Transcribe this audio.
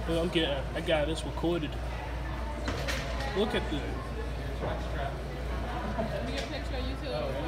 I'm getting. I got this recorded. Look at the. We get a picture on YouTube.